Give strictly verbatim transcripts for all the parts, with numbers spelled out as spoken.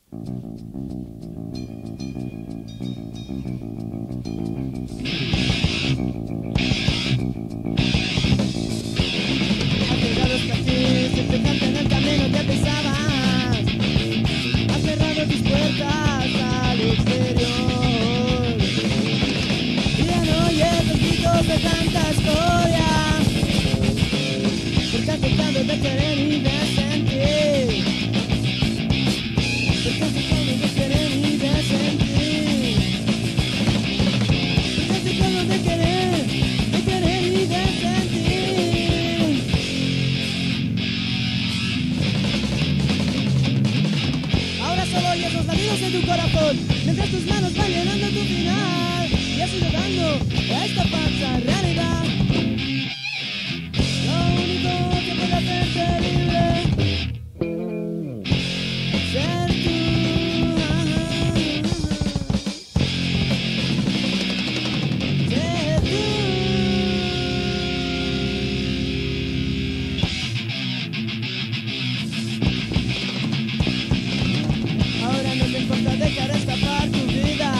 Aferrados que aquí siempre cantan el camino que pisabas, aferrado tus puertas al exterior, y ya no oyes los gritos de tanta historia, porque has dejado de querer y de sentir, porque has dejado de querer y de sentir, porque has dejado de querer, de querer y de sentir. Ahora solo oyes los latidos en tu corazón, mientras tus manos van llenando tu final, y has ido dando a esta falsa realidad. Lo único que puede hacerte libre, ser tú. Ser tú. Ahora no te importa dejar escapar tu vida,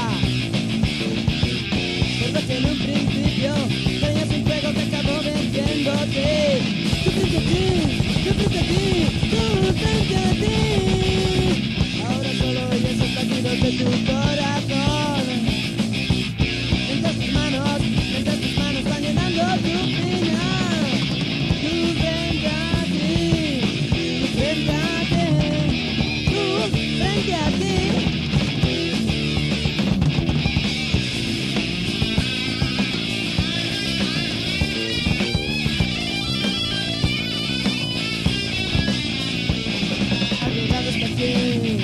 porque en un principio tenías un juego que acabó venciéndote. Yo frente a ti, yo frente a ti, yo frente a ti. Ahora solo oyes los latidos de tu corazón, mientras tus manos, mientras tus manos van llenando tu final. Tú frente a ti, tú frente a ti, tú frente a ti. Arriesgados que aquí